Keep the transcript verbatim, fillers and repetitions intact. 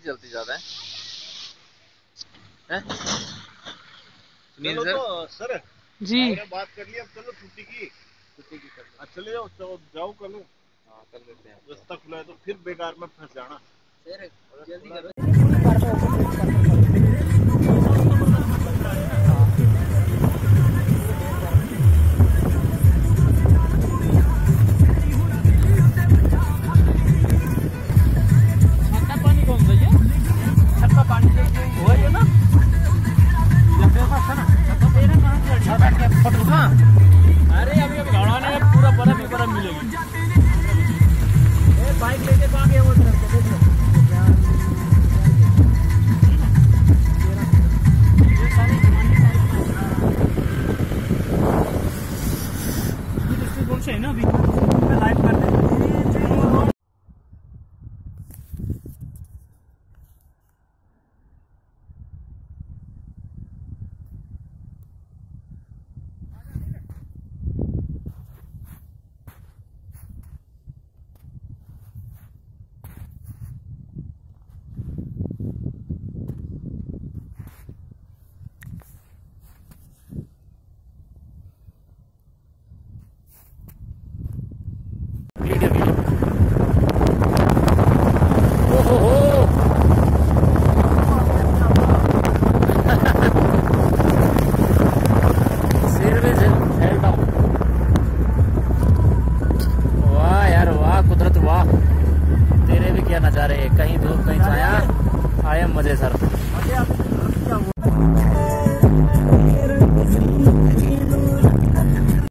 चलती ज्यादा है, हैं? चलो सर? तो सर जी बात कर लिया, अब चलो छुट्टी की छुट्टी की कर चले जाओ, तो जाओ कल। हाँ कर लेते हैं, रास्ता खुला है तो फिर बेकार में फंस जाना। जल्दी करो।